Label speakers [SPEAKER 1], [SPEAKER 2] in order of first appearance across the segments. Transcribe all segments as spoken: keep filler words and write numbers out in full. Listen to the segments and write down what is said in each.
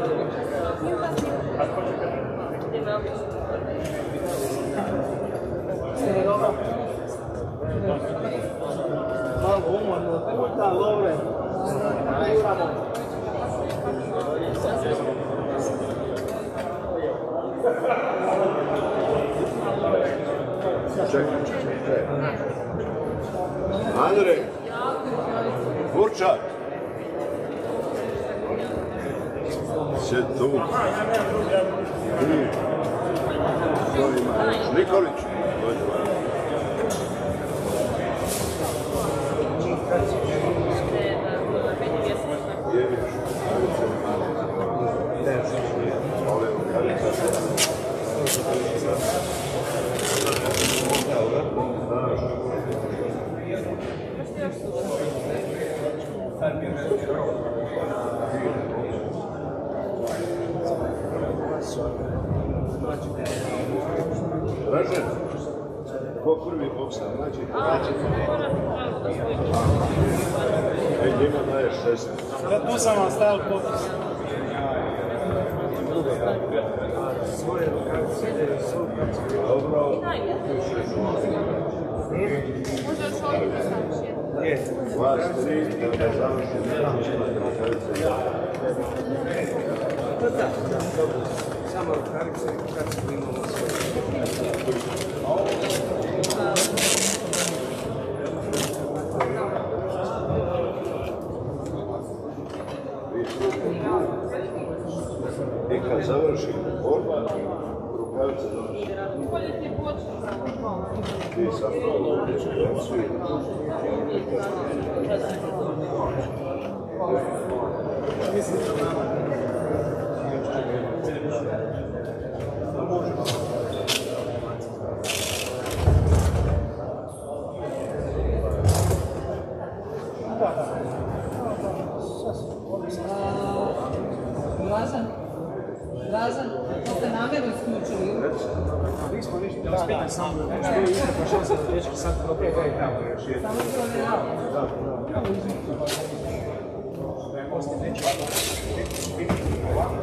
[SPEAKER 1] Čekaj, čekaj, čekaj. Andrej, Burčak. Sjed tu. Nikolić. Dražen, ko prvi popstav, znači znači. E, njima daje šest.
[SPEAKER 2] Tu sam vam stavio popis.
[SPEAKER 1] Dobro.
[SPEAKER 3] Može još ovdje postaviš jedan.
[SPEAKER 1] Vas tri, da ne završi,
[SPEAKER 2] Samo rukavice, kad se imamo
[SPEAKER 1] i kad završi borba, rukavice završi. Ti sam to svi.
[SPEAKER 2] mislim da nama
[SPEAKER 4] Razan, Razan, to ste namjeru isključili?
[SPEAKER 2] nismo ništa, da vas pitam samo što je izgleda šansa da dječki sad propije da je tamo još jedan.
[SPEAKER 4] Samo provjerao.
[SPEAKER 2] Da, da. Da je poslije neće biti ovako.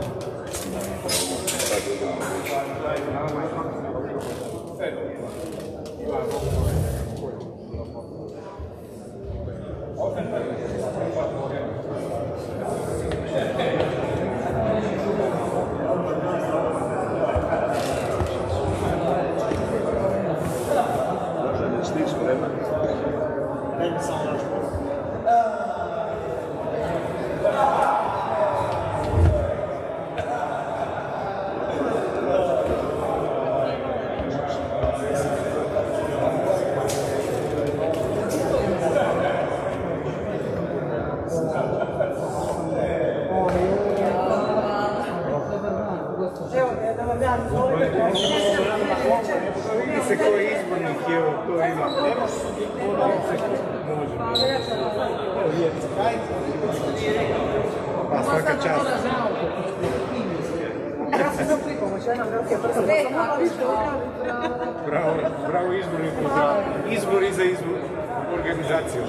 [SPEAKER 2] Vidi se koji izbornik je ovo, to ima. Nemaš ono se može. Evo je. Pa svaka čast. Bravo, bravo izborniku za izbor i za izbor organizaciju.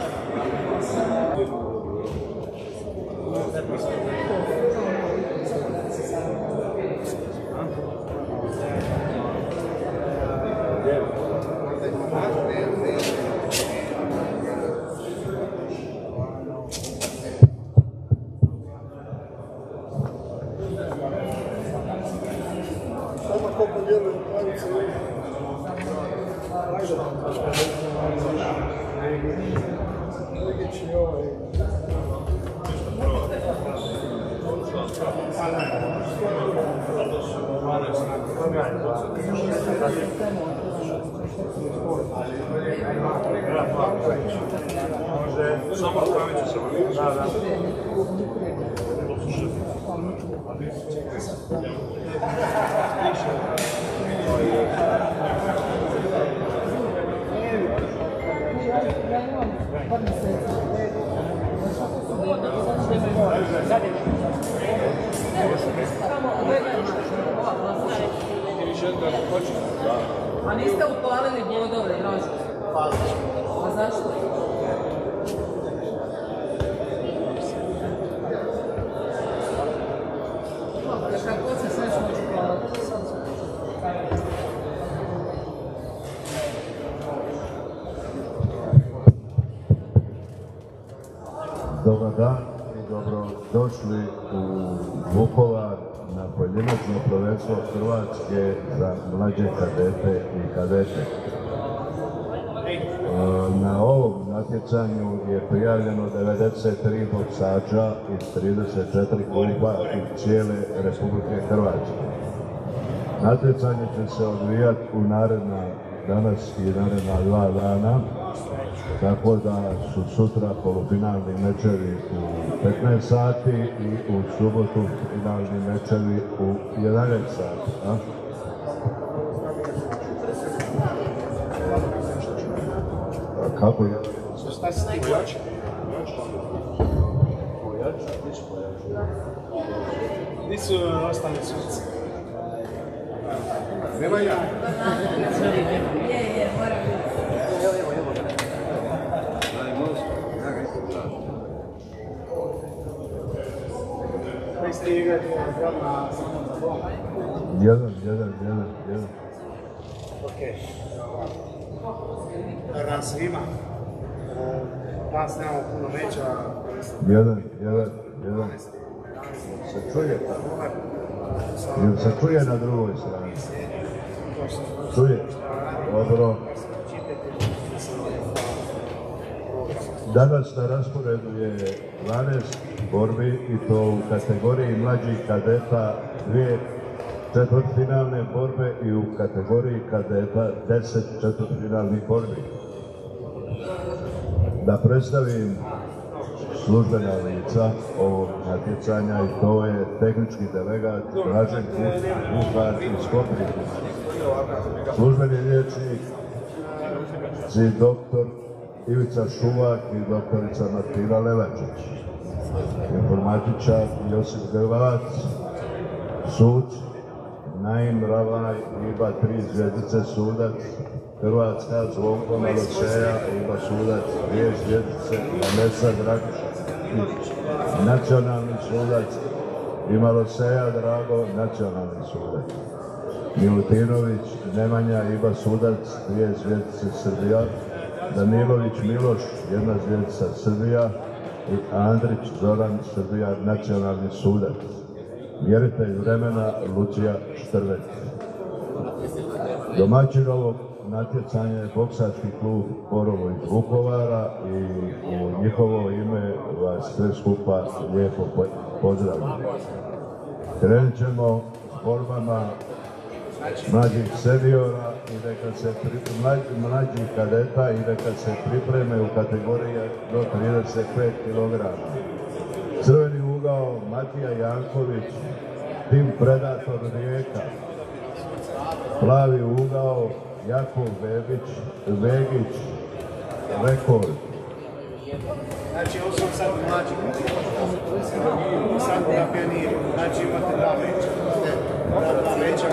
[SPEAKER 1] Samo rukavicu sam vidio. Da, da.
[SPEAKER 4] A niste upalili bodove, Dražo? A zašto? Jer kad počneš nešto moći plovati.
[SPEAKER 1] Dobar dan i dobro došli u Vukovar na pojedinačno prvenstvo Hrvatske za mlađe kadete i kadete. Na ovom natjecanju je prijavljeno devedeset tri boksača iz trideset četiri kluba iz cijele Republike Hrvatske. Natjecanje će se odvijati u naredna danas i naredna dva dana, tako da su sutra polufinalni mečevi u petnaest sati i u subotu finalni mečevi u jedanaest sati. A? Kako je?
[SPEAKER 2] Šta si ti pojači? Gdje su ostali suci? Nema ja.
[SPEAKER 4] Je, je, mora biti.
[SPEAKER 2] Evo, evo, evo. Koji ste igrali na samom za bom?
[SPEAKER 1] Jedan, jedan, jedan, jedan.
[SPEAKER 2] Okej. Dobar dan svima. Danas nemamo puno meča.
[SPEAKER 1] Jedan, jedan, jedan. Se čuje tako? Ili se čuje na drugoj strani? Čuje? Dobro. Danas na rasporedu je dvanaest borbi i to u kategoriji mlađih kadeta dvije četvrtfinalne borbe i u kategoriji kadeta deset četvrtfinalnih borbi. Da predstavim službena lica ovog natjecanja i to je tehnički delegat Dražen Kuhar iz Koprivnice, službeni liječnik i doktor Ivica Šuvak i doktorica Martina Levačić, informatičar Josip Grvalac, suci Naim Ravaj, Iba tri zvjezdice sudac, Hrvatska Zvonko Maloseja, Iba sudac, dvije zvjezdice, Vanesa Dragišić, nacionalni sudac, i Maloseja Drago, nacionalni sudac. Milutinović Nemanja, Iba sudac, dvije zvjezdice Srbija, Danilović Miloš, jedna zvjezdica Srbija i Andrić Zoran, Srbija, nacionalni sudac. Mjeritelj vremena Lucija Štrvec. Domaćin ovog natjecanja je boksački klub Borovo iz Vukovara i u njihovo ime vas sve skupa lijepo pozdravljam. Krenut ćemo s borbama mlađih seniora i neka se mlađih kadeta i neka se pripreme u kategorije do trideset pet kilograma. Crveni ugao Matija Janković, tim Predator Rijeka. Plavi ugao Jakov Bebić, Vegić, Rekord.
[SPEAKER 2] Znači, ovo su sad mlađi kadeti. Sad na pioniru. Znači, imate dva meča. Dva meča.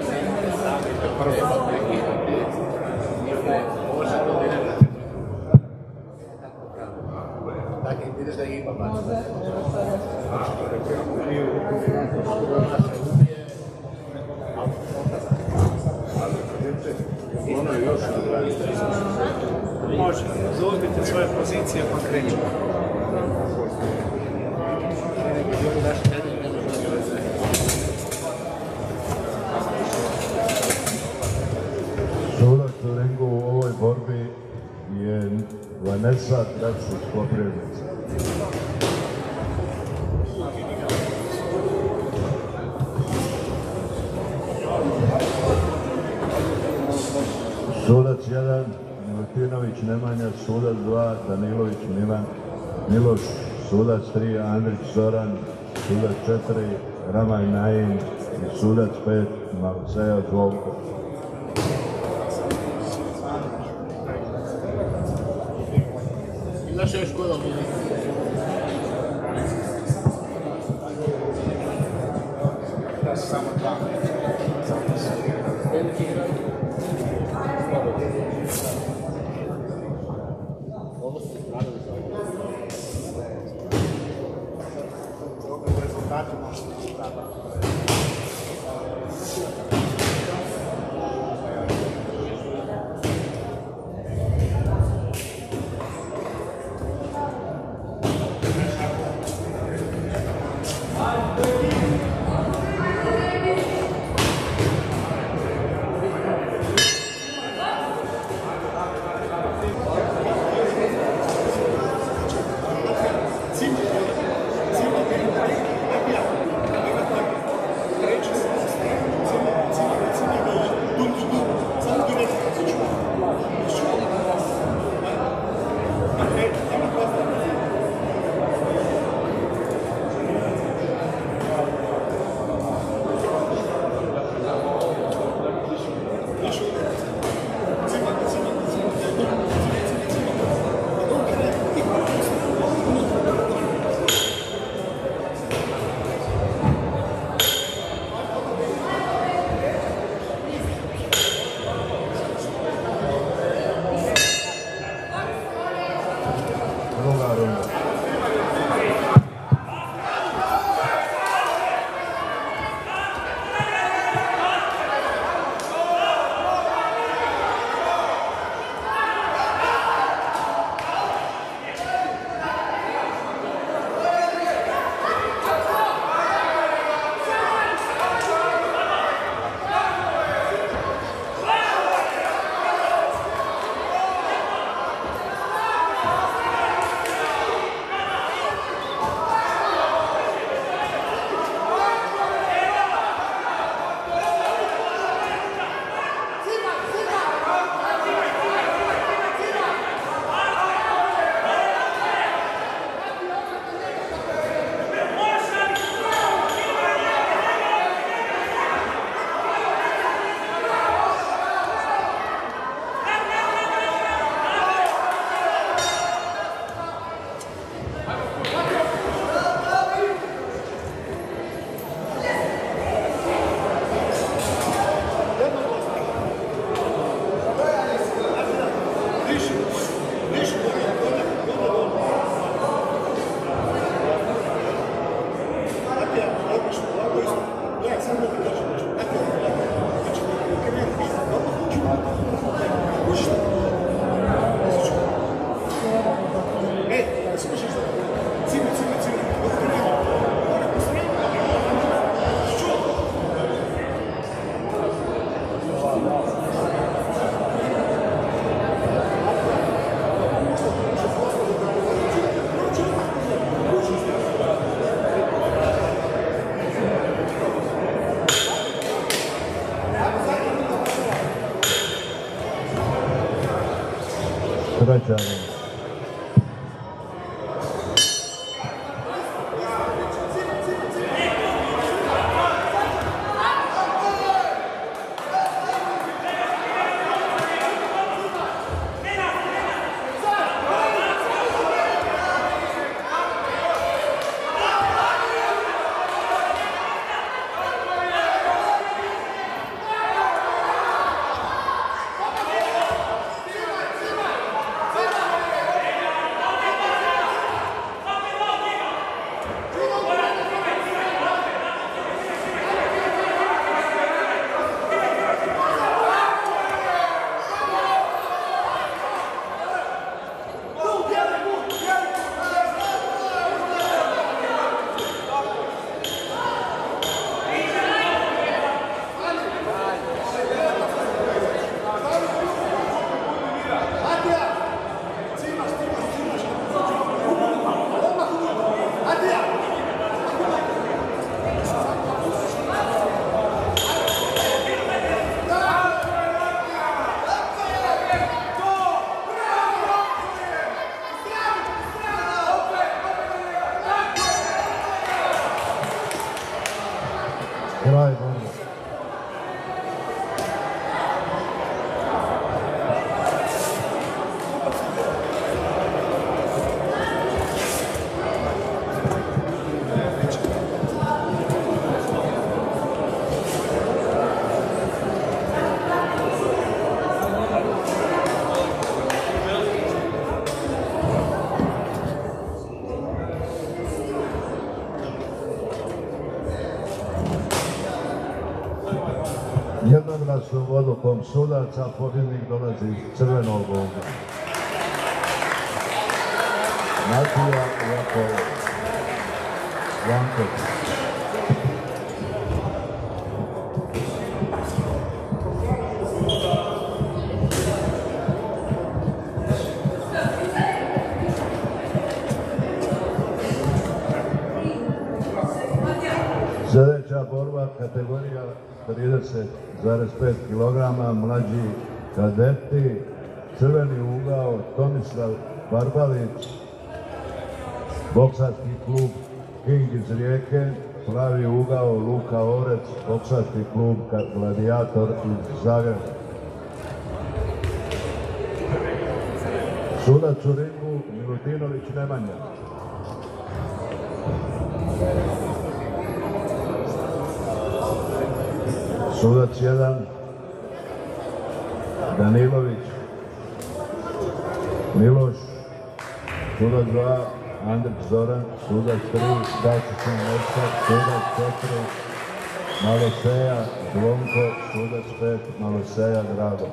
[SPEAKER 2] Prvo. Dakle, vidiš da ima baš.
[SPEAKER 1] Ono je još
[SPEAKER 2] može, zauzmite svoje pozicije pa krećemo.
[SPEAKER 1] Sudac u ringu u ovoj borbi je Vanesa Dragišić iz Koprivnice. Sudac jedan, Milutinović Nemanja, sudac dva, Danilović Milan, Miloš, sudac tri, Andrić Zoran, sudac četiri, Ramaj Naim i sudac pet, Maloseja Zvonko.
[SPEAKER 2] Imaš još kola mi? Da su samo dva. Veliki igraj. Ovo su radili za ovo. Dobro rezultati možete.
[SPEAKER 1] Građani. Kraj borbe. Jednoglasnom odlukom sudaca pobjednik dolazi iz crvenog ugla. Matija Janković. Sljedeća borba kategorija trideset zarez pet kilograma, mlađi kadeti, crveni ugao Tomislav Barbalić, boksački klub King iz Rijeke, plavi ugao Luka Orec, boksački klub Gladiator iz Zagreba. Sudac u ringu Milutinović Nemanja. Sudac jedan Danilović Miloš. Sudac dva Andrić Zoran. Sudac tri Dačićan Nesta. Sudac četiri Maloseja Zvonko. Sudac pet Maloseja Drago.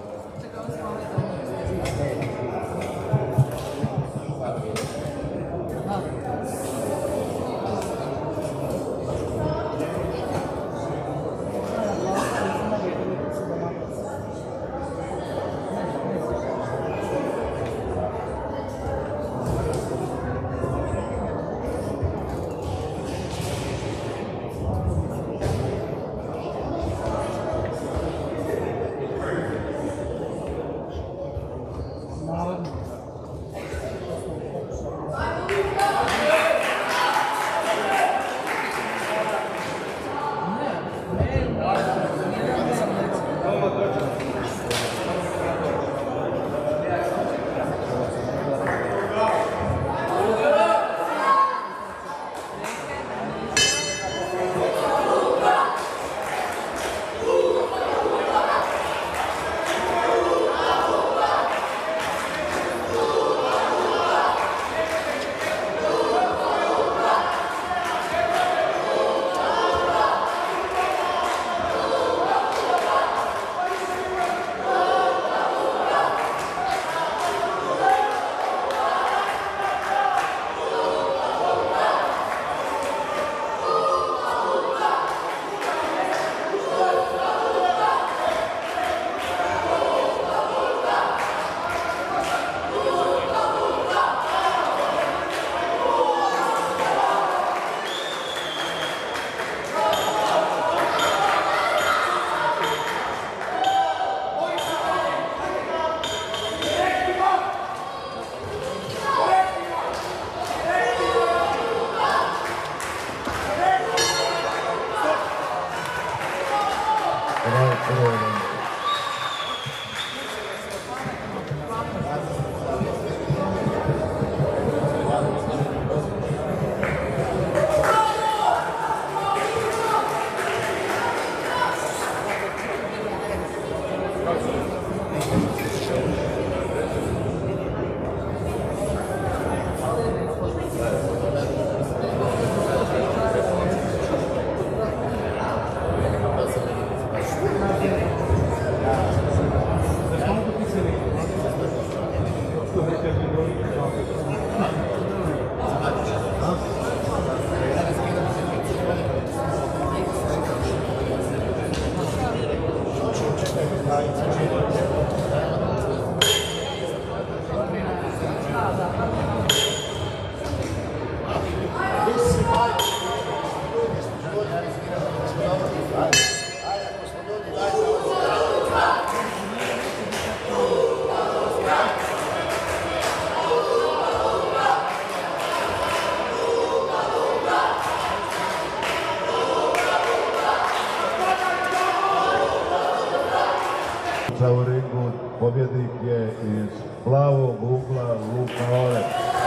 [SPEAKER 1] U ringu pobjednik je iz plavog ugla Luka Orec.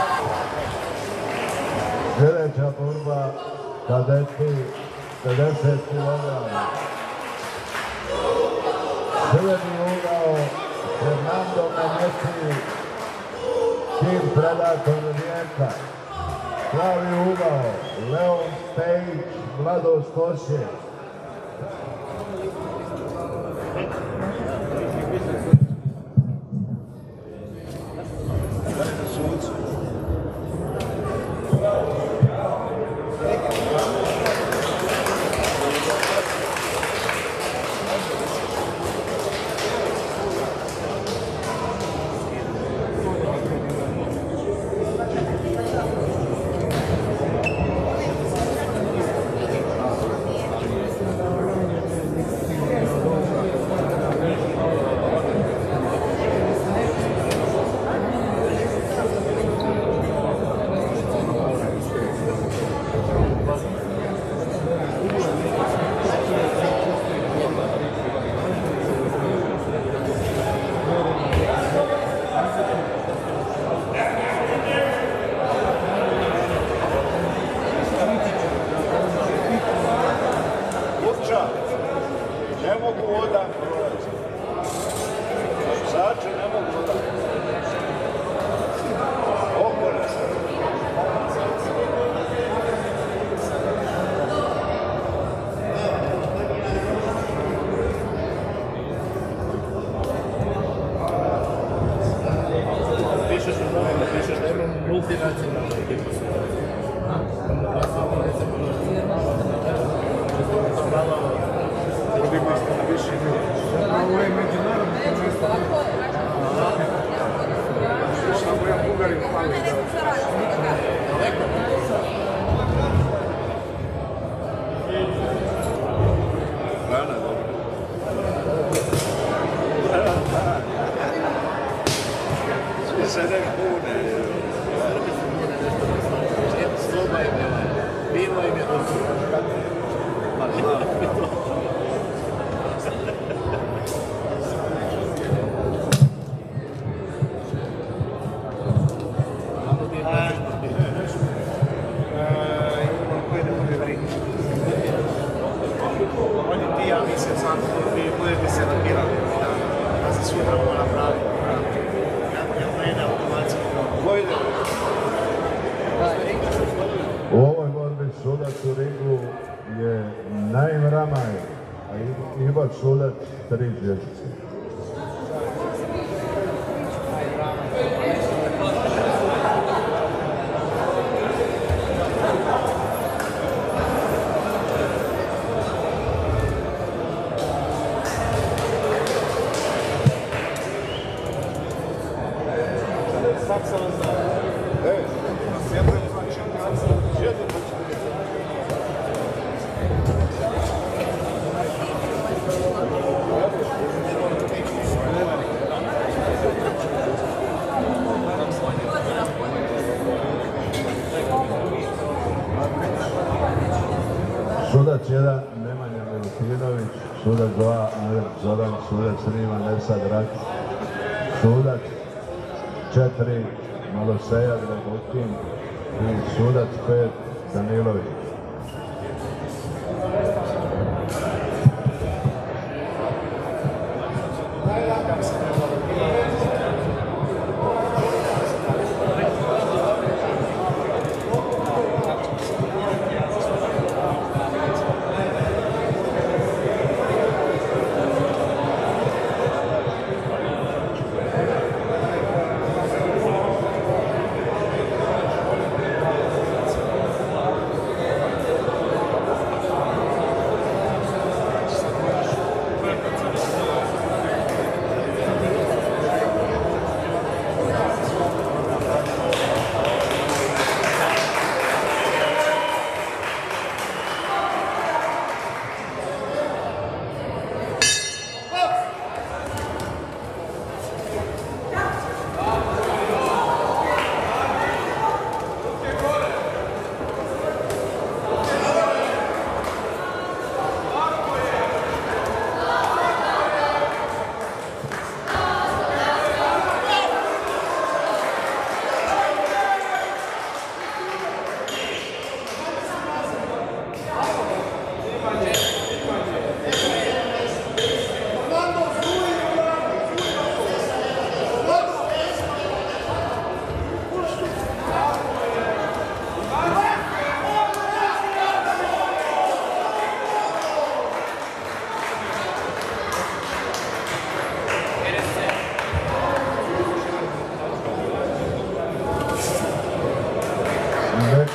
[SPEAKER 1] Sljedeća borba kadeti pedeset kilograma. Crveni ugao Fernando Menesi, tim Predator Rijeka. Plavi ugao Leon Stejić, Mladost Osijek.
[SPEAKER 2] Ne mogu voda prolazi. Sače ne mogu voda. Okole se. Pišeš u novinu, pišeš da imam multinacionalnu ekipu.
[SPEAKER 5] Ovo je međunarodno prvenstvo. Samo ja Bugarin pali.
[SPEAKER 2] Rana, dobro. Svi se ne pune. Sloba im je, bilo im je dobro.
[SPEAKER 1] U ovoj borbi sudac u ringu je Naim Ramaj, a Ivo sudac tri zvjezdice. Sudac jedan Nemanja Milutinović, sudac dva Adel Zoran, sudac Riman Ersad Rak, sudac četiri Maloseja Dragutin i sudac pet Danilović.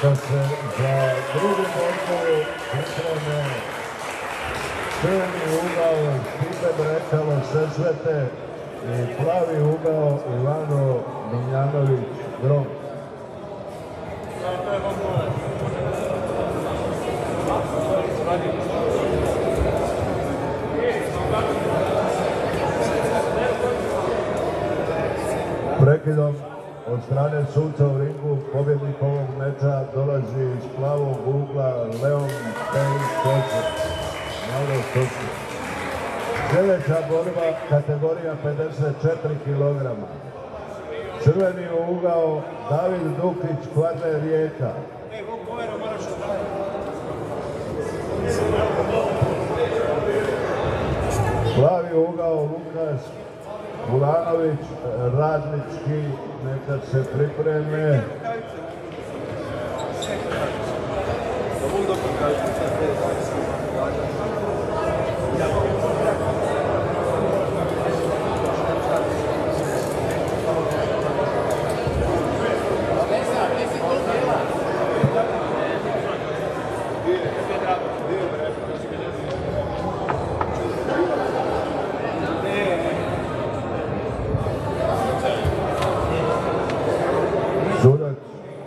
[SPEAKER 1] Dok se za drugu borbu pripreme crveni ugao Stipe Brekalo Sesvete i plavi ugao Ivano Miljanović Grom. Prekidom od strane suca u ringu pobjednik ovog meča dolazi iz plavog ugla Leon Pejić Kočer. Malo Kočer. Sljedeća borba kategorija pedeset četiri kilograma. Crveni ugao David Dukić, Kvarner Rijeka. Plavi ugao Lukas Kulanović, Radnički, neka se pripreme. Sudac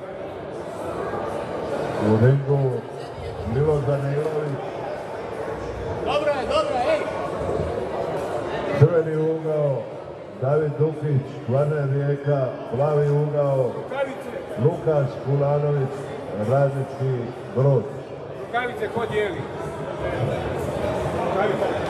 [SPEAKER 1] u ringu Milo Danilović.
[SPEAKER 2] Dobro je, dobro je, ej!
[SPEAKER 1] Crveni ugao David Dukić, Kvarner Rijeka. Plavi ugao Lukas Kulanović, Radnički Brod.
[SPEAKER 5] Rukavice ko dijeli? Rukavice.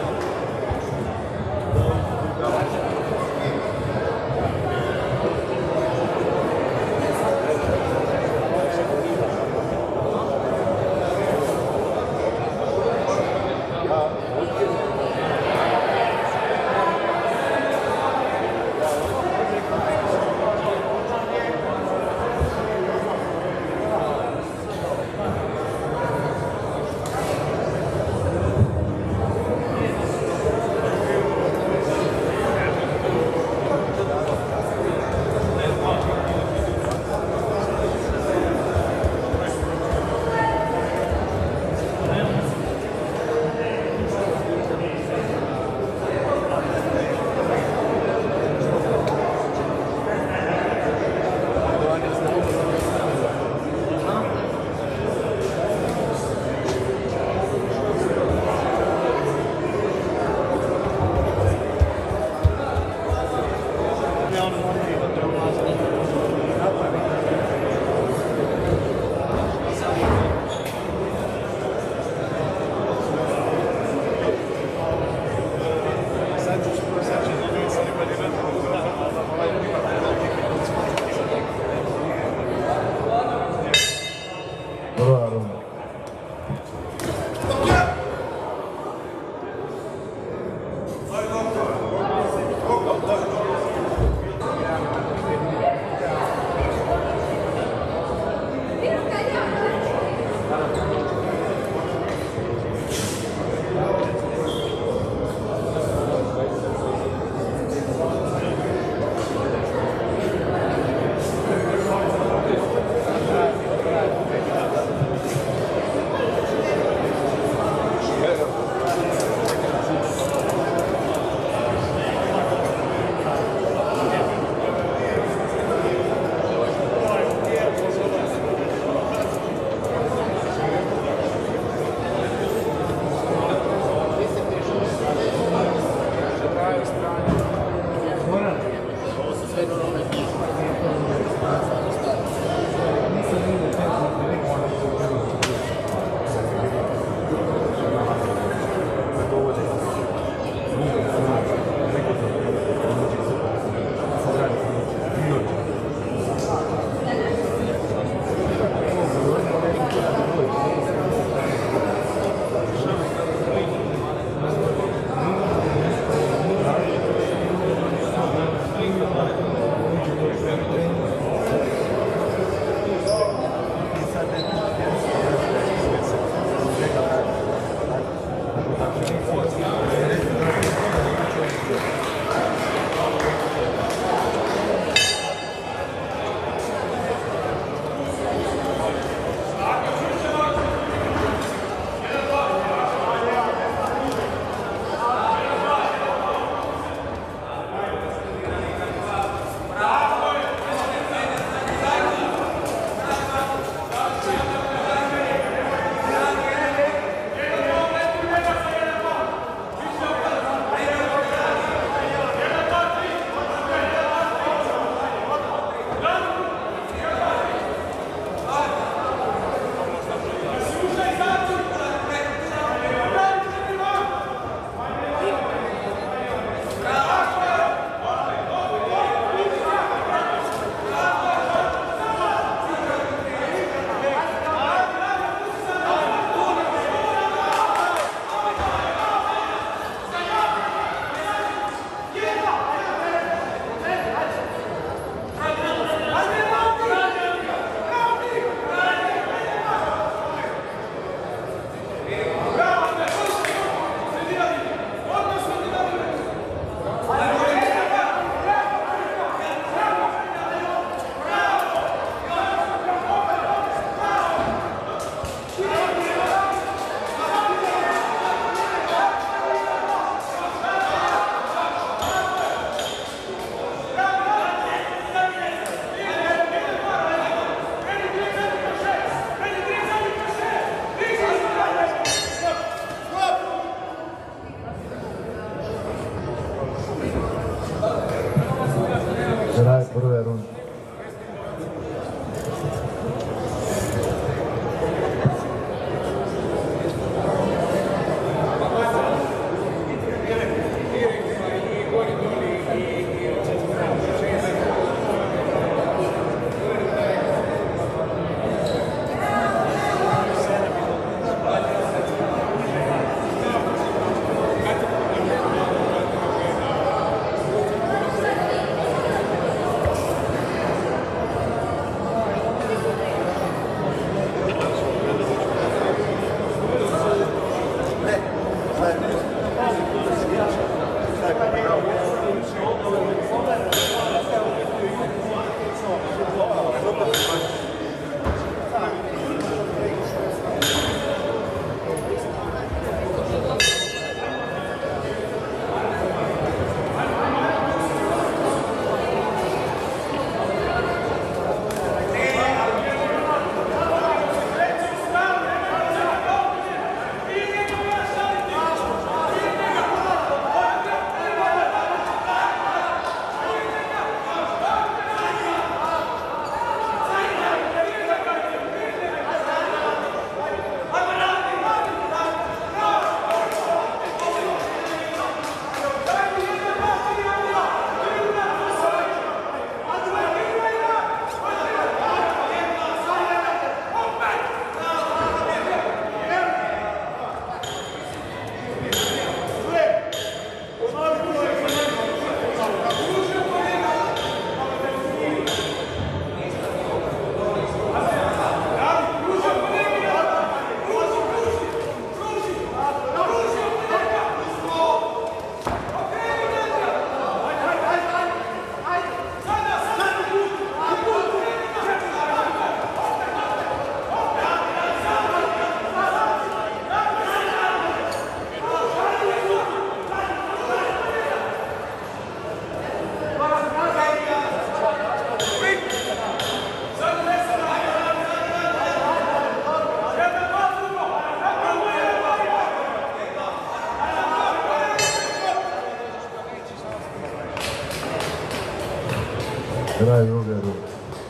[SPEAKER 1] Kraj druge ruke.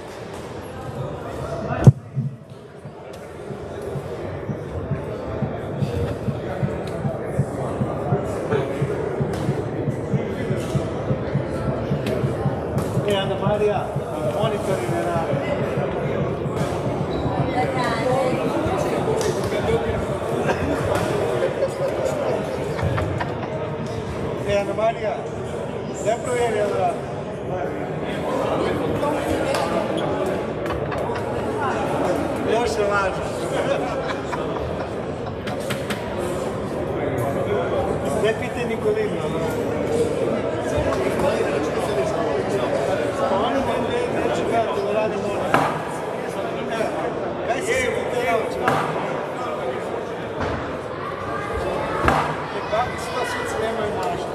[SPEAKER 2] E Ana Marija, monitori ne rade. E Ana Marija, ne provjeri od rada. Još je lažno. Ne pite Nikolina. Oni neće gledati da radi mora. Kaj se se pite javča? Kako se to svice nemaju mašta?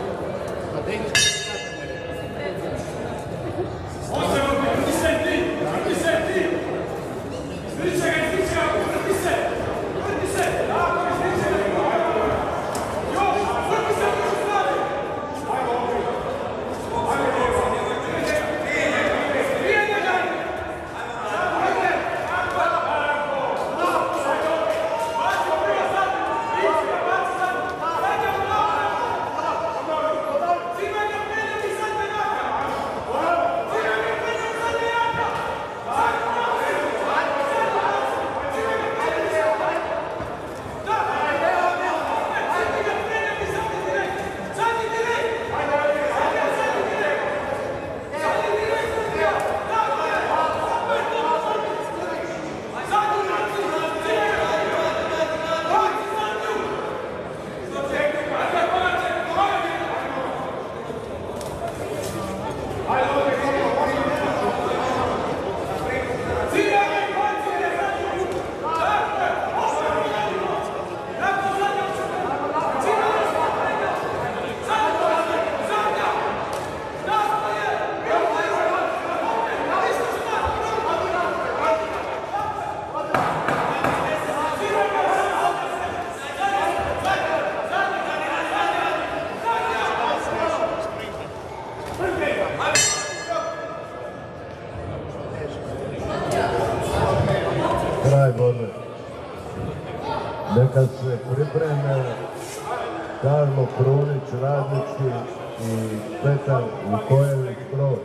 [SPEAKER 1] Kraj borbe. Neka se pripreme Karlo Krunić, Radnički i Petar Vukojević Brod.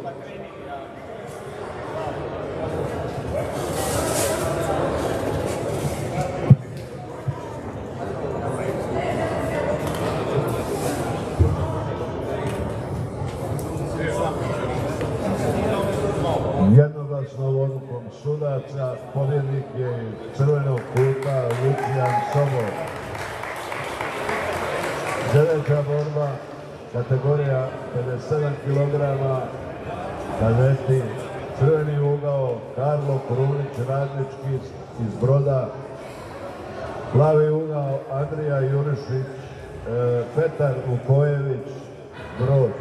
[SPEAKER 1] Jednoglasnom odlukom sudaca pobjednik je iz crvenog kuta Lucijan Sobol. Sljedeća borba, kategorija pedeset sedam kilograma, kadeti, crveni ugao, Karlo Krunić Radnički iz Broda, plavi ugao, Andrija Jurišić, e, Petar Vukojević, Brod.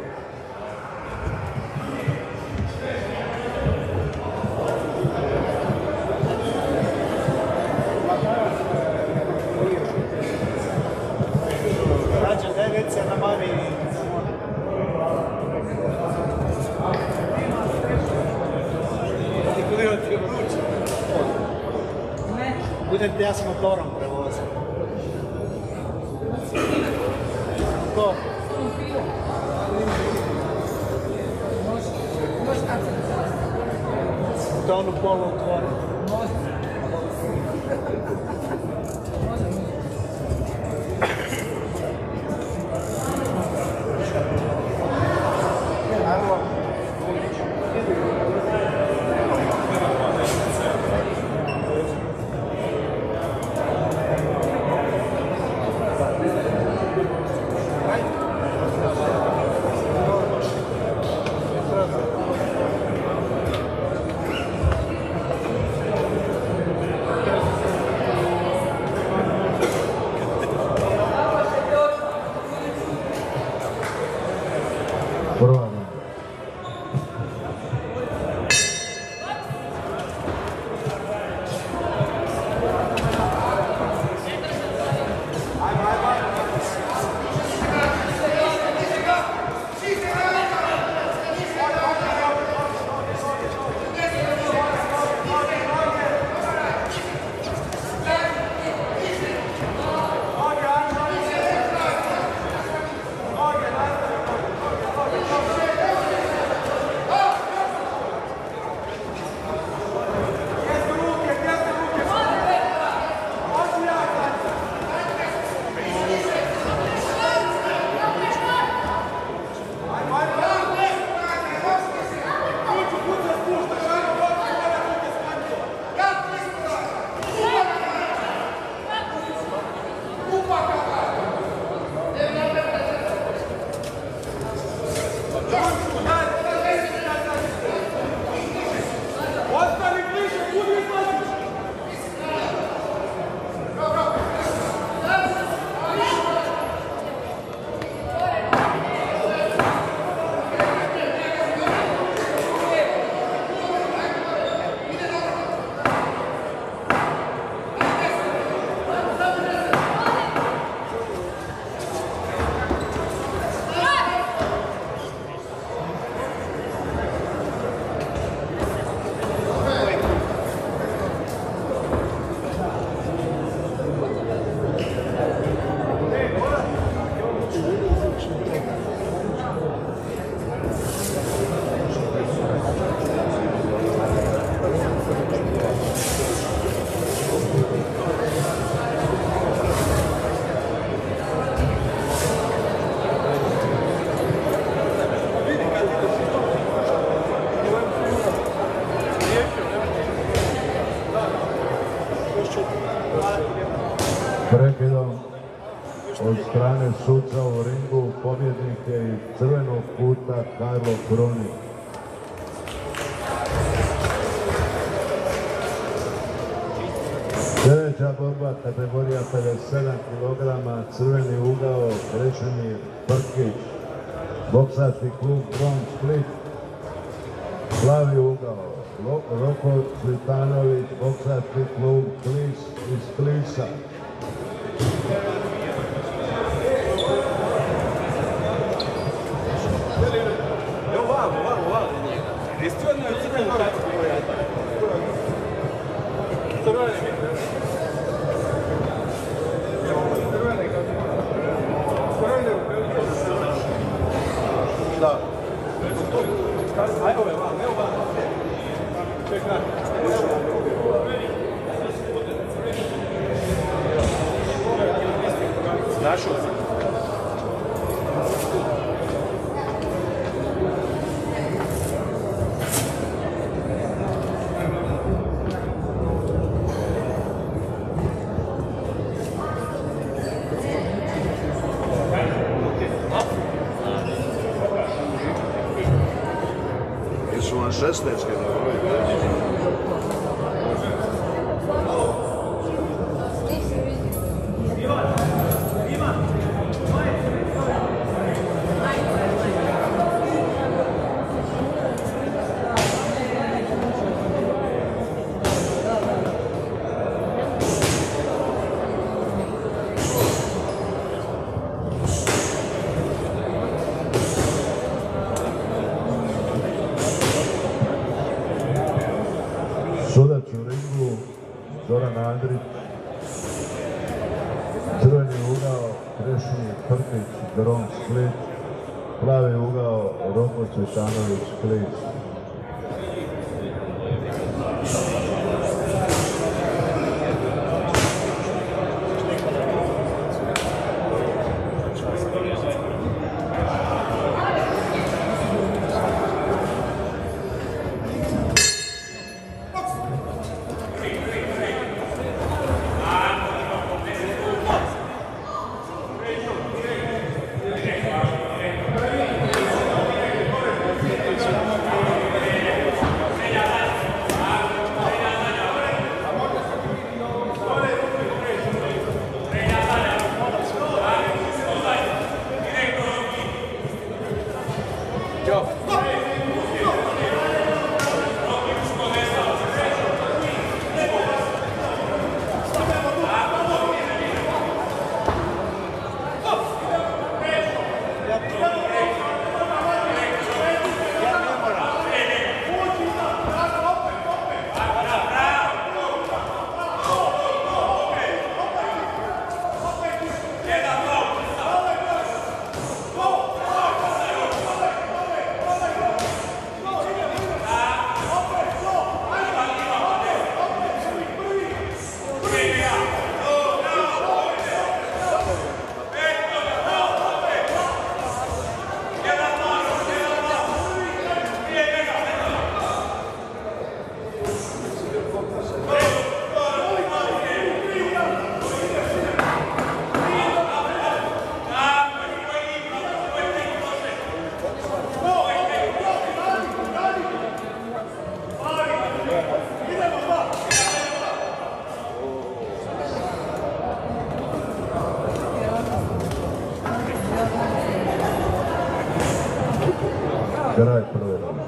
[SPEAKER 2] Budete ja s motorom prevozim. Ko? To ono polu otvori.
[SPEAKER 1] Prekidom od strane suca u ringu pobjednike iz crvenog kuta Karlo Krunić. Sljedeća borba, kategorija pedeset sedam kilograma, crveni ugao Krešimir Prkić, boksački klub Bron Split, plavi ugao Roko Cvitanović, boksački klub Klis iz Klisa.
[SPEAKER 5] Evo vamo, vamo, vamo. Istvrdno je crveno kategorija. Crvene mi. Crvene kategorije. Crvene kategorije. Da. Ajde ove vam, evo vam. Čekaj. Našao sam.
[SPEAKER 1] su vam šesnaestke na broju. Sudac u ringu Zoran Andrić, crveni ugao Krešimir Prtić, Grom Split, plavi ugao Roko Cvetanović, Klis. Kraj prve runde.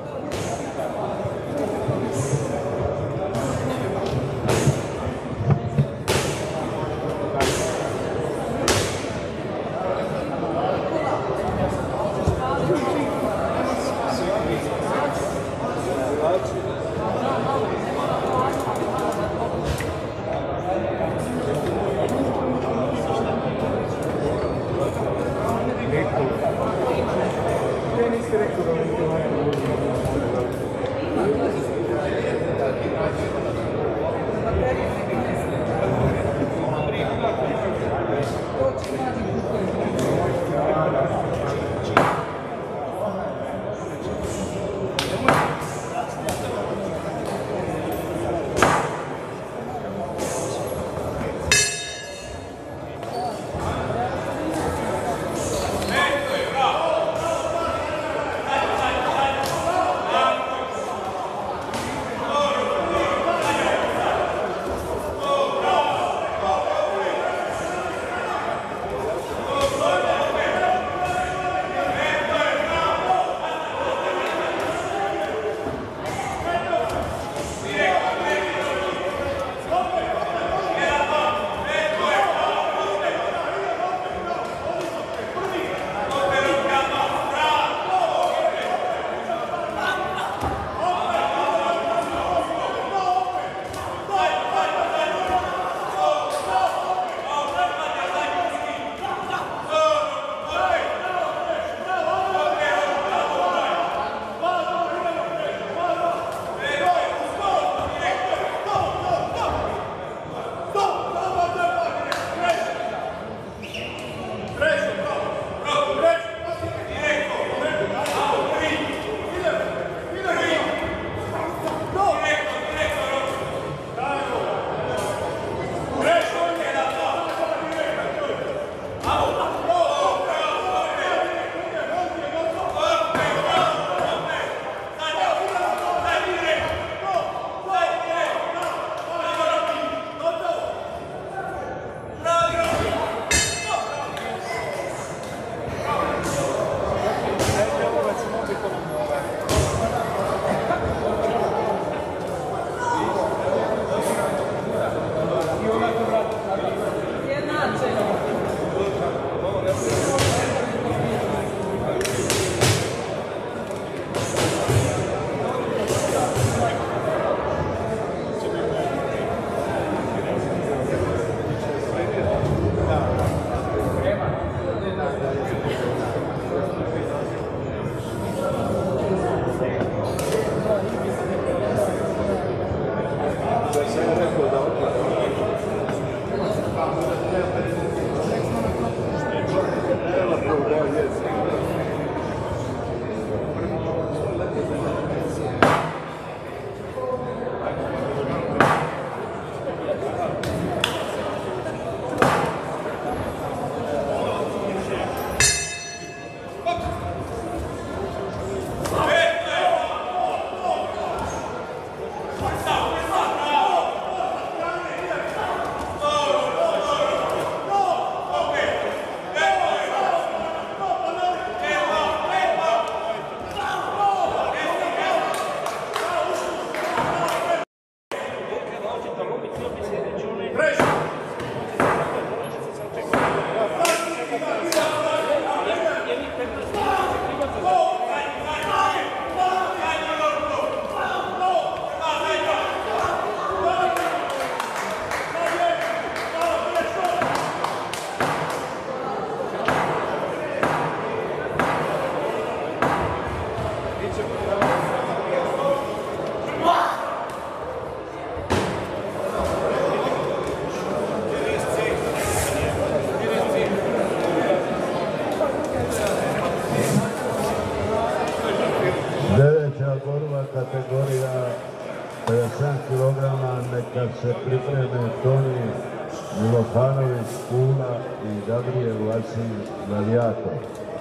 [SPEAKER 1] borba kategorija pedeset sedam kilograma, neka se pripreme Toni Milohanović Pula i Gabriel Vasilj Gladiator.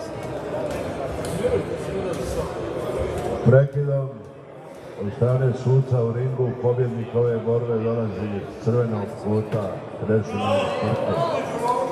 [SPEAKER 1] Prekidom od strane suca u ringu pobjednik ove borbe dolazi iz crvenog kuta Krešimir Krstić.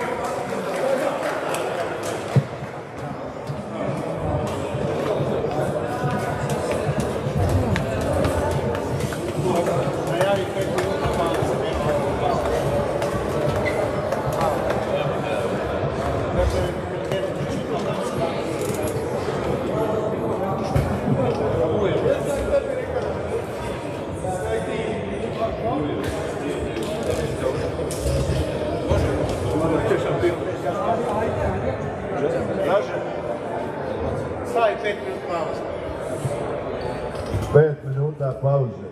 [SPEAKER 2] Stavi pet minuta pauze.
[SPEAKER 1] Pet minuta pauze.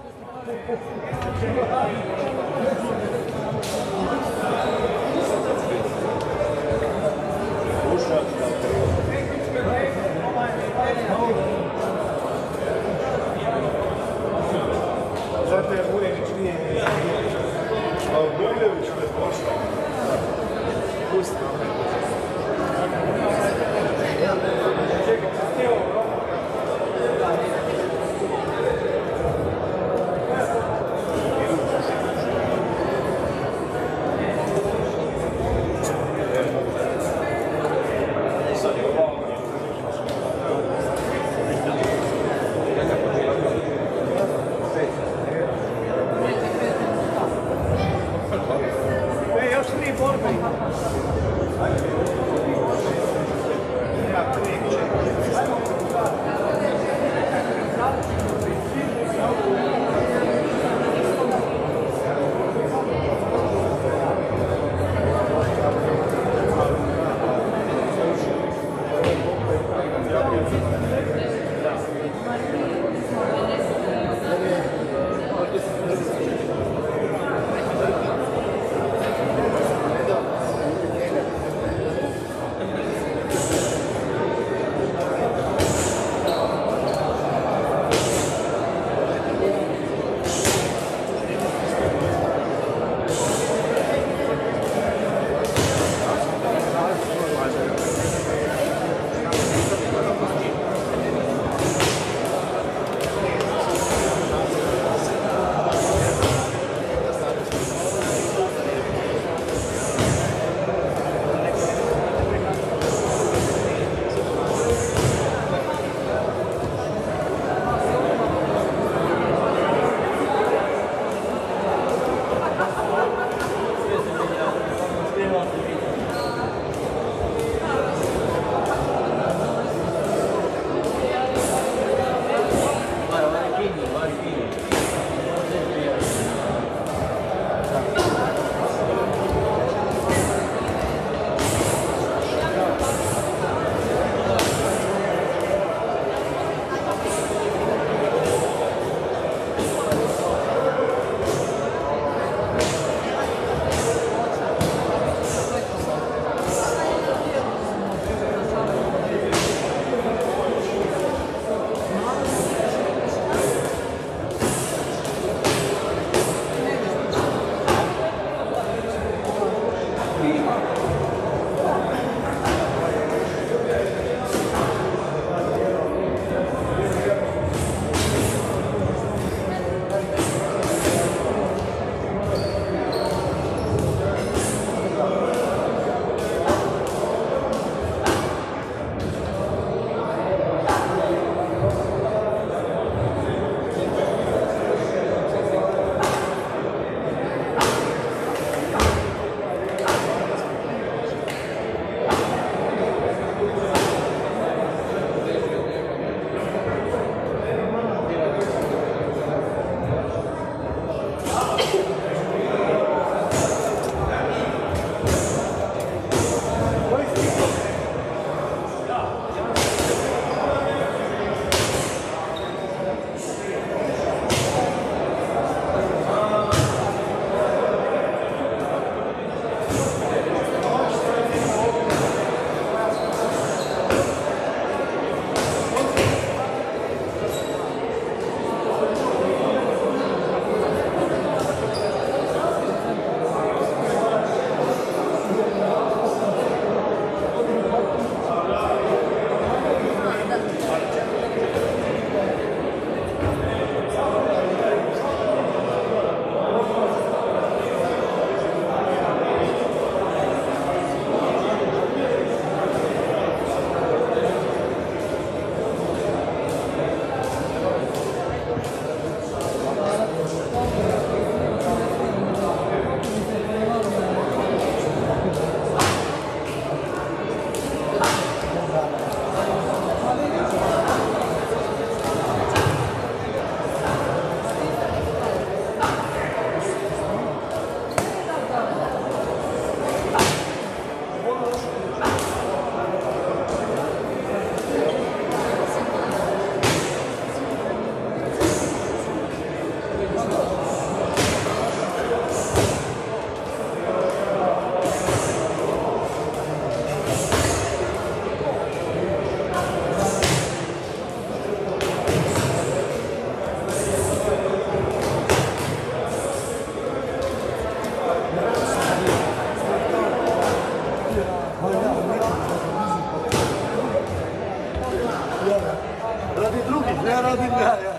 [SPEAKER 2] Zato je Vuljenić nije nije. A Vuljenić ne pošla. Pusti.
[SPEAKER 5] ja radim ja, ja.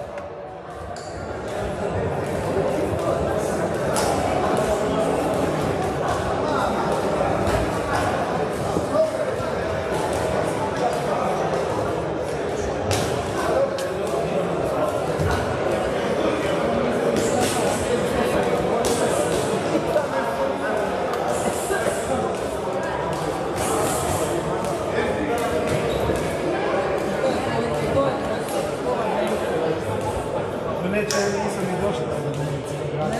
[SPEAKER 2] Neće, nisam ni došao do dnevnice.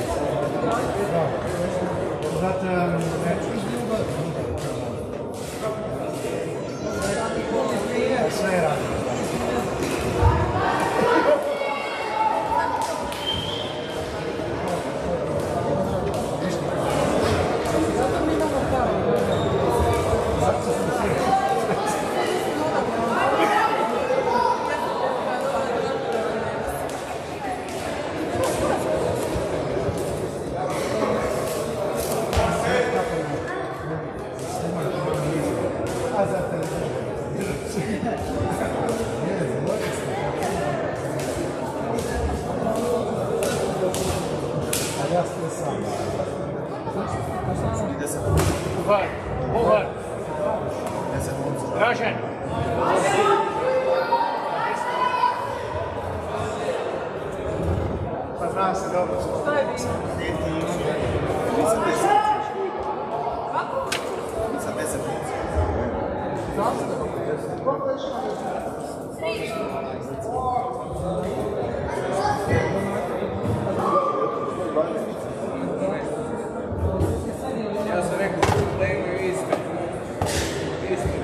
[SPEAKER 2] Zato neću. Sve radi. Uvar, uvar. Dražen. Pa znam se dobro. Što je bilo? Nisam deset. Kako? Nisam deset. Zašto? Koliko je što? Tri. Ja sam rekao, problemu je iskren. Iskren.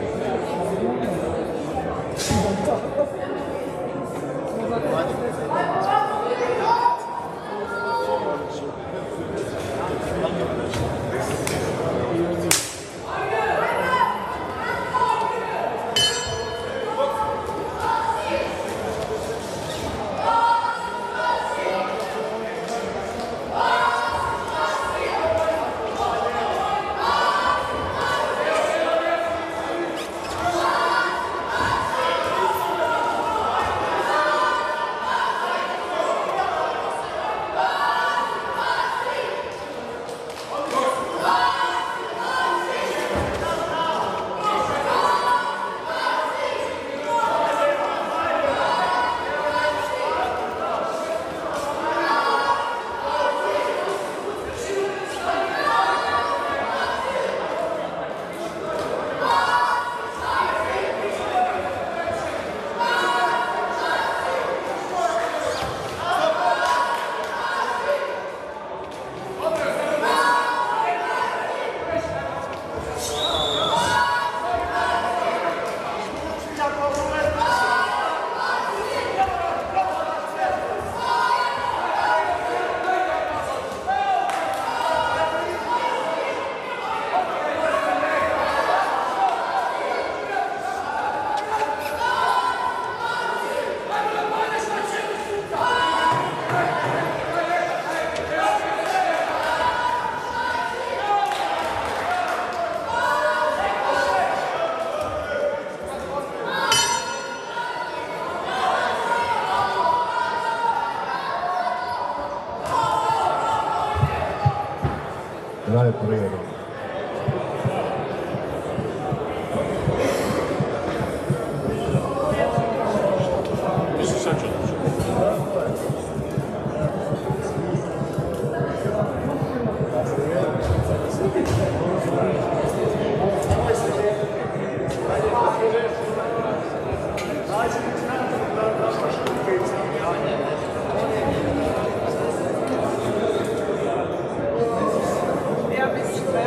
[SPEAKER 1] Najprije.
[SPEAKER 3] Ja mislim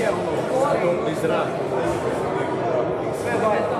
[SPEAKER 2] nije ono iz zraka. Sve valja.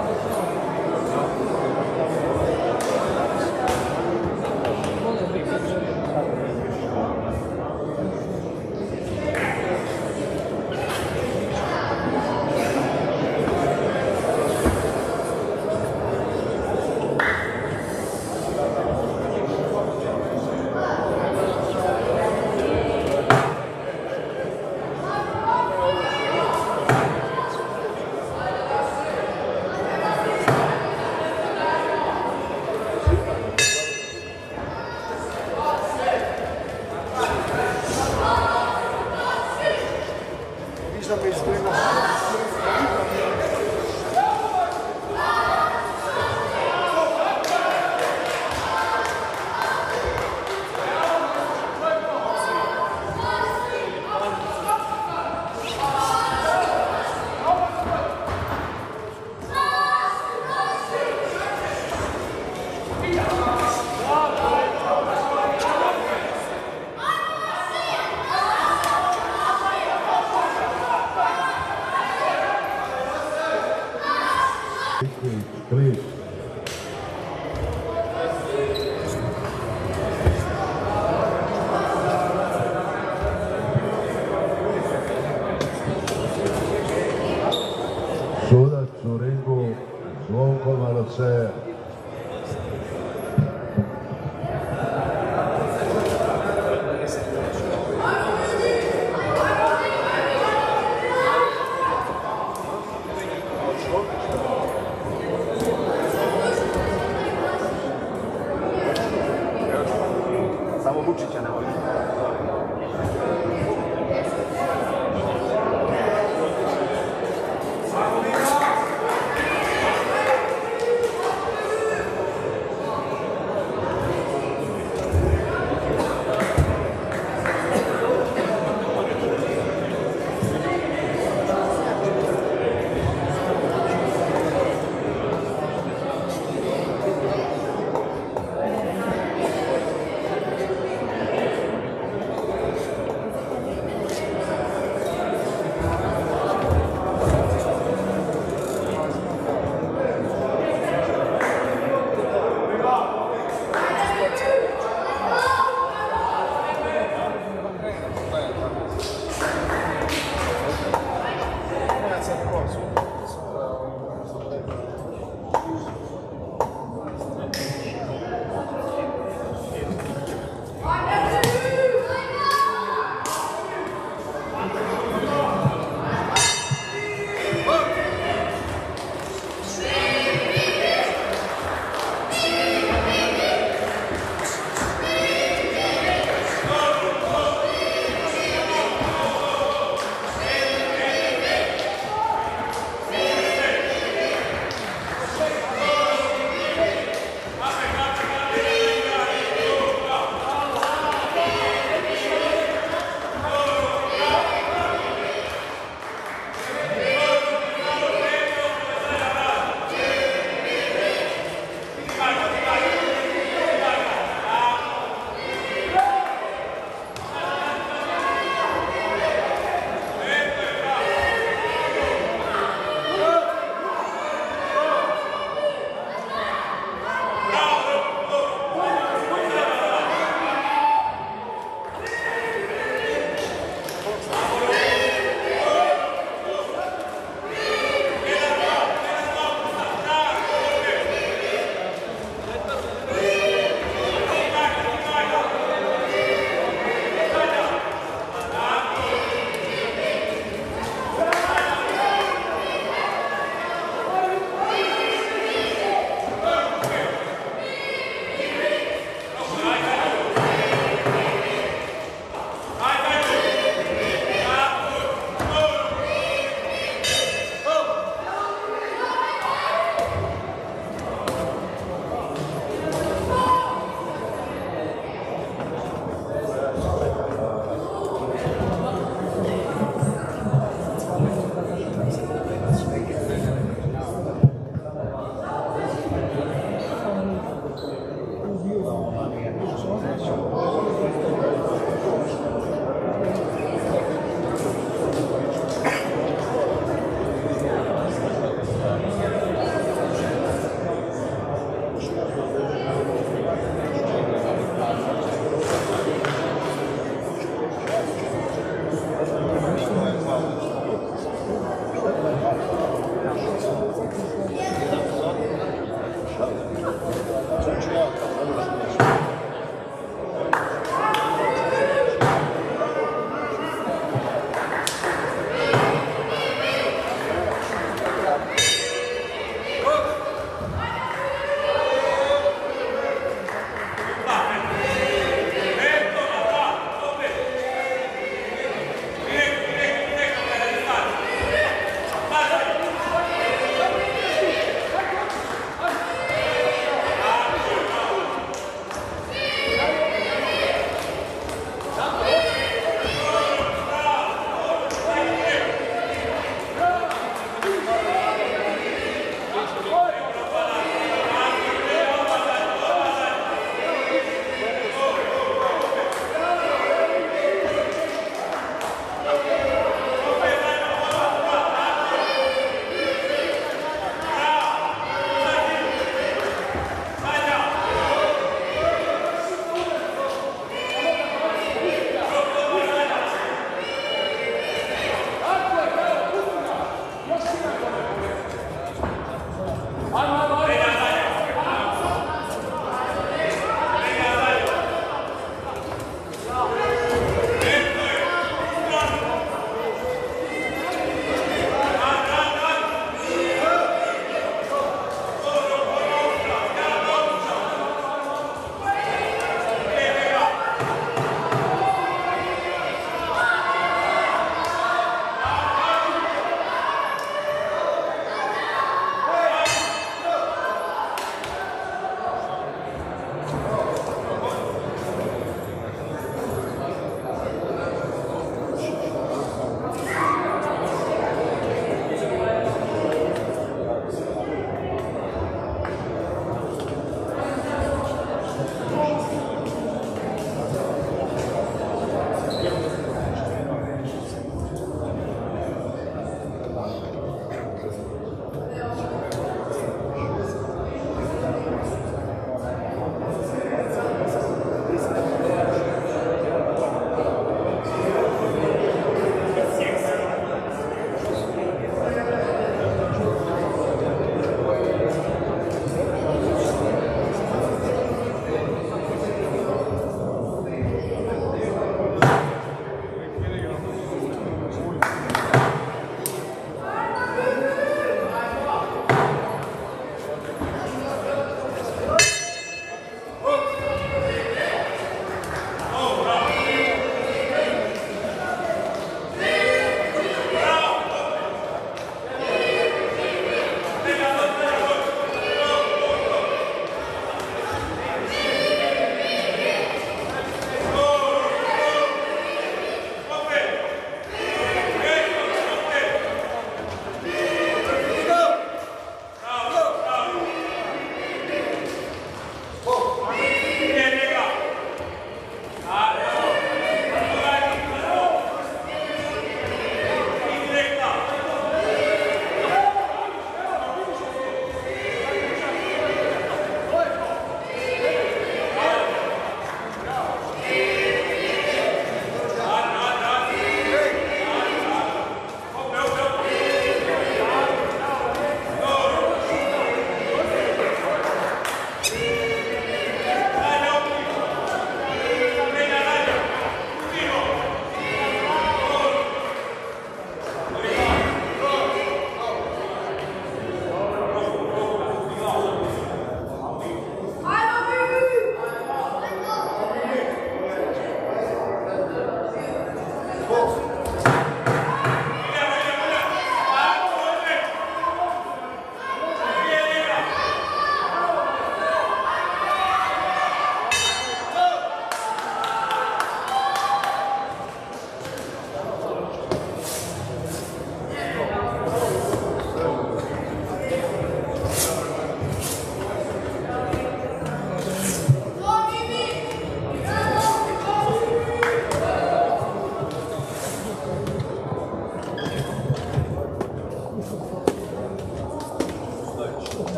[SPEAKER 2] Da me izgleda.
[SPEAKER 1] Klič. Sudac u ringu Zvonko Maloseja.
[SPEAKER 2] Samo Vučića ne voli.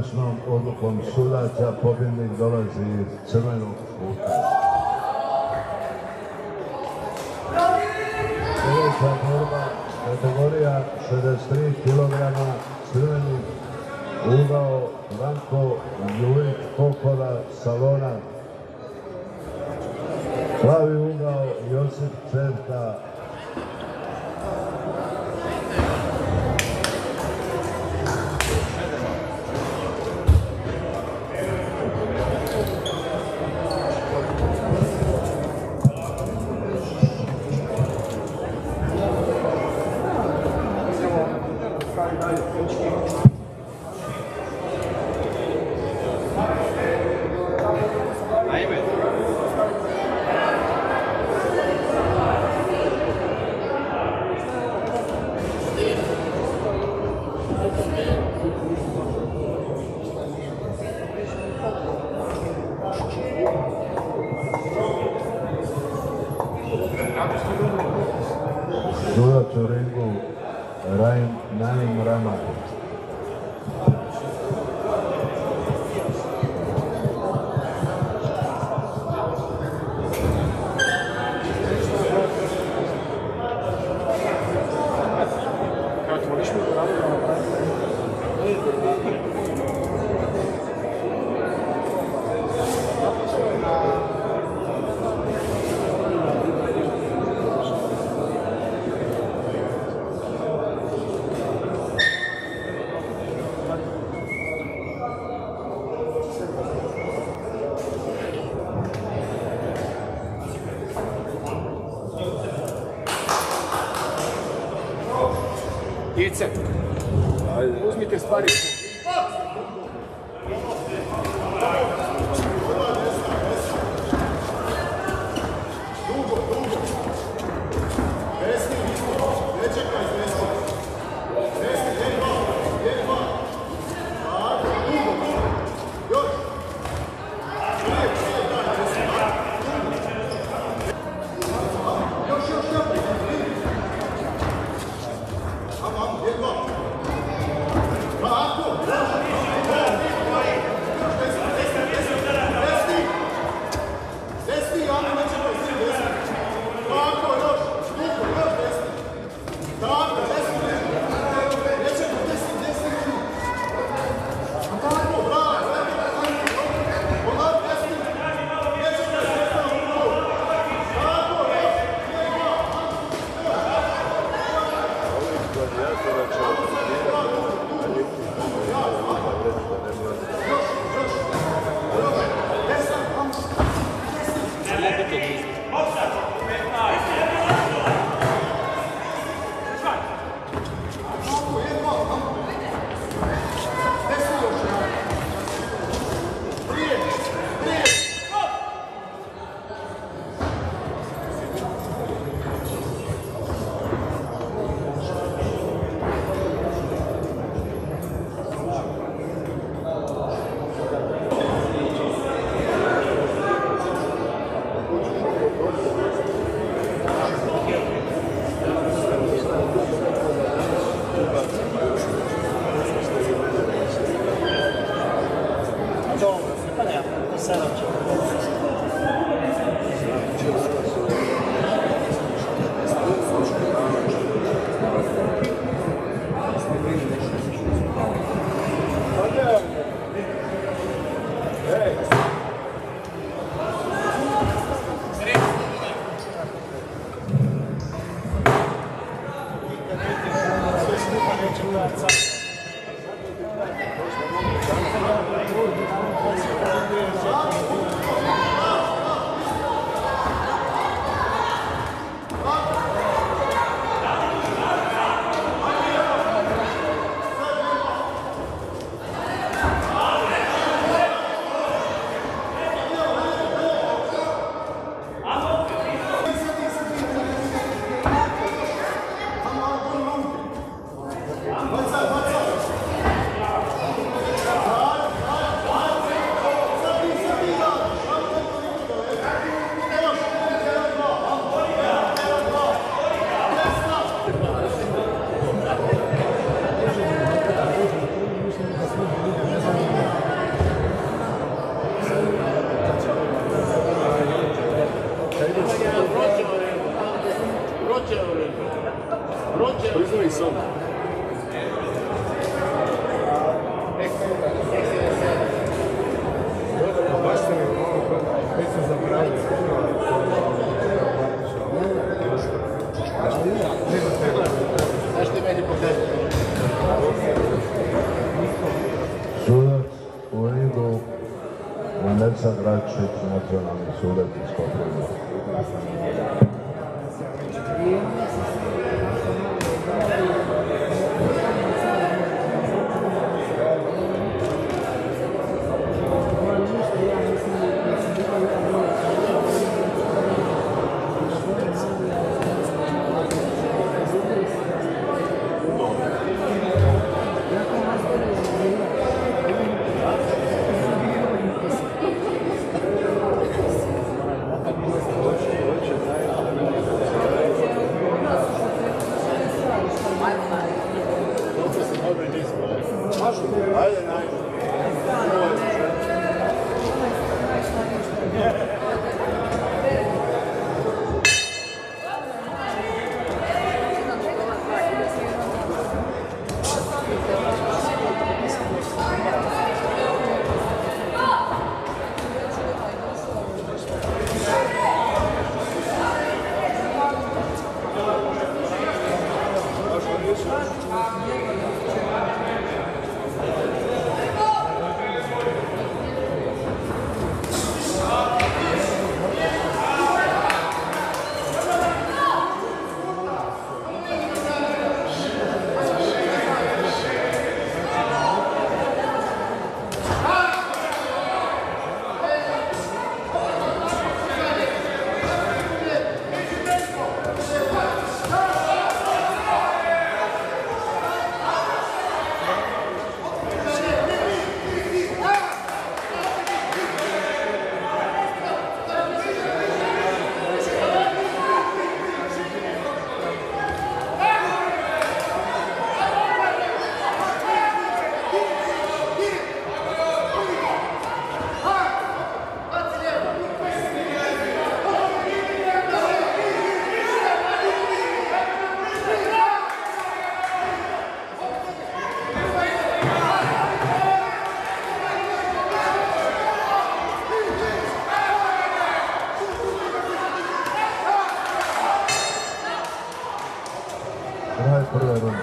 [SPEAKER 1] jednoglasnom odlukom sudaca pobjednik dolazi iz crvenog kuta. Sljedeća borba, kategorija šezdeset tri kilograma, crveni ugao Branko Julić Kokora Salona. Plavi ugao Josip Cerka. Sudac u ringu Naim Rama.
[SPEAKER 2] Ice, uzmite stvari.
[SPEAKER 6] Bravo!
[SPEAKER 5] sobu.
[SPEAKER 2] Baš ste mi malo, već sam zapravio. Znaš ti meni pokazati?
[SPEAKER 1] Sudac u ringu Neca Gračić, nacionalni sudac iz Koprivnice.
[SPEAKER 2] Ajde, najde.
[SPEAKER 1] Kraj prve runde.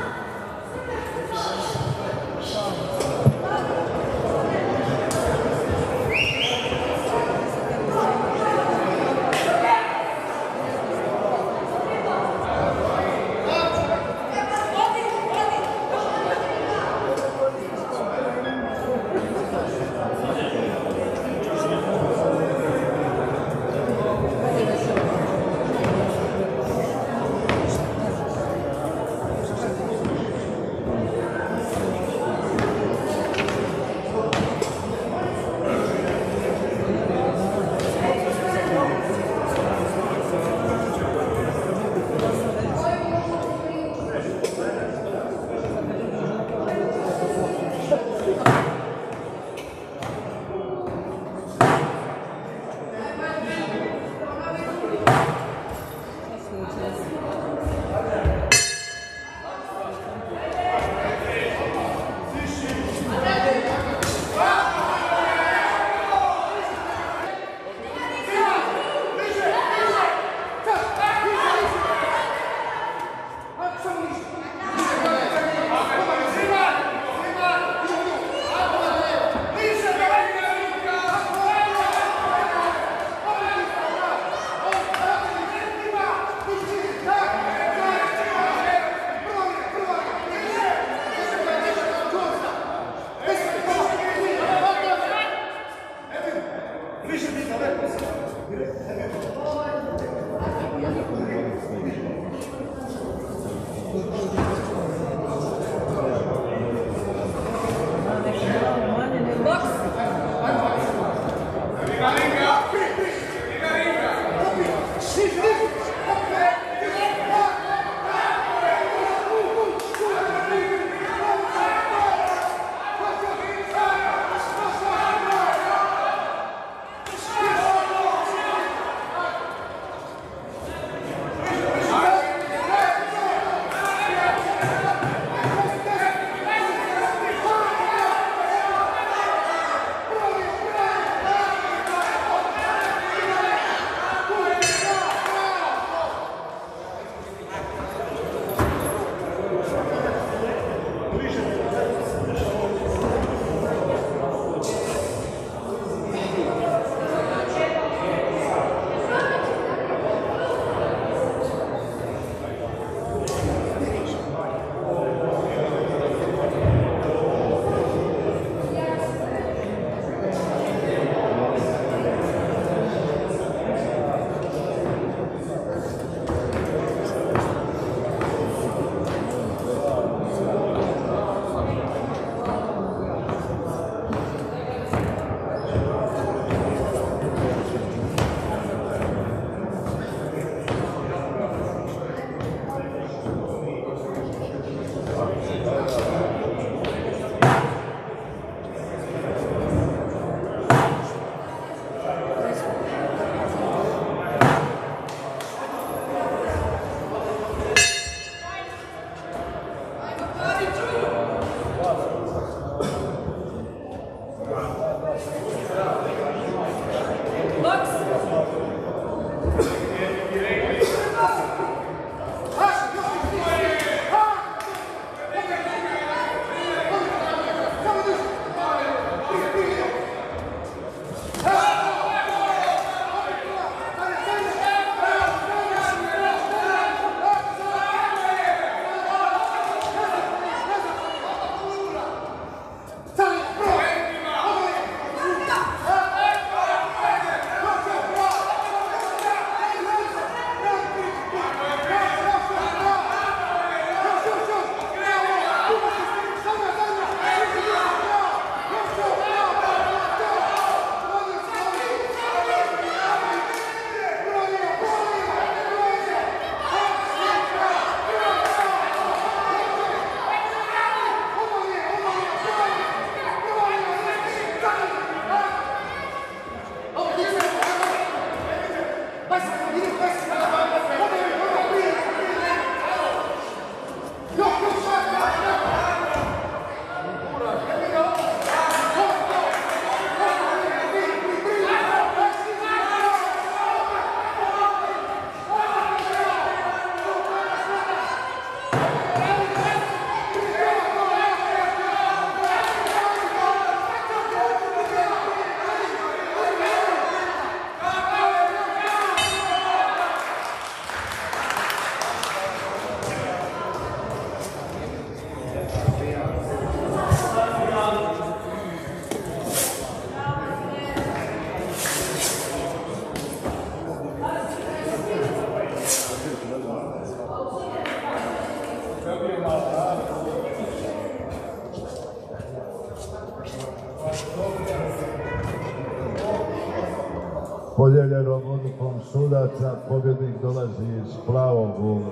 [SPEAKER 1] podijeljenom odlukom sudaca pobjednik dolazi iz plavog ugla.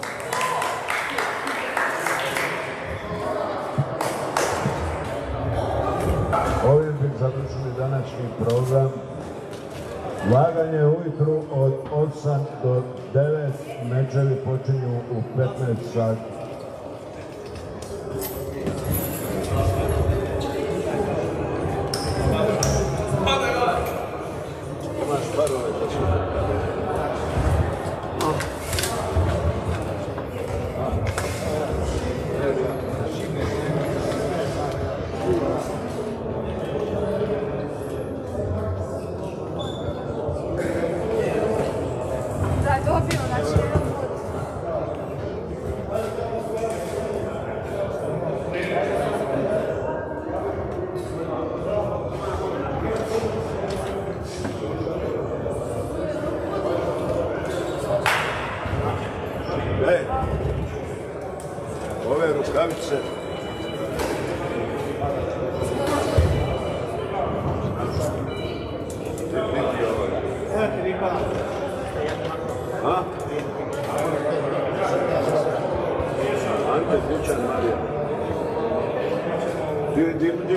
[SPEAKER 1] Ovim bi završili današnji program. Vaganje ujutru od osam do devet, mečevi počinju u petnaest sati.
[SPEAKER 3] Da je dobio, znači jedan put.
[SPEAKER 1] Ej, ove rukavice. A? Ante Kućan Marija. Di, di, di.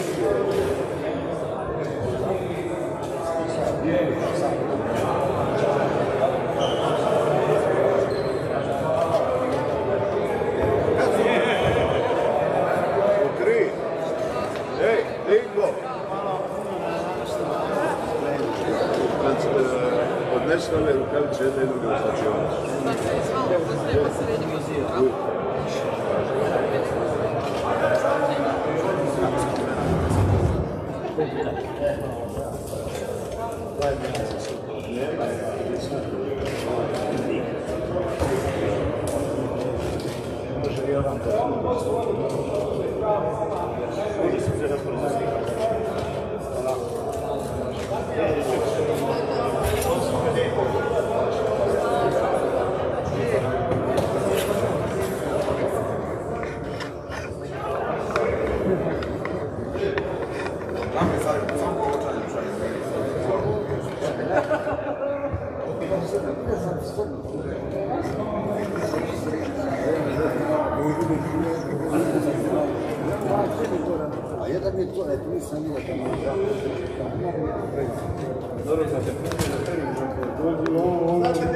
[SPEAKER 1] Okri. Ej, Dingo. Odnesi ove rukavice jedne i druge u slačionicu.
[SPEAKER 6] A jedan je to, eto nisam nije tamo.
[SPEAKER 5] Dobro, znači,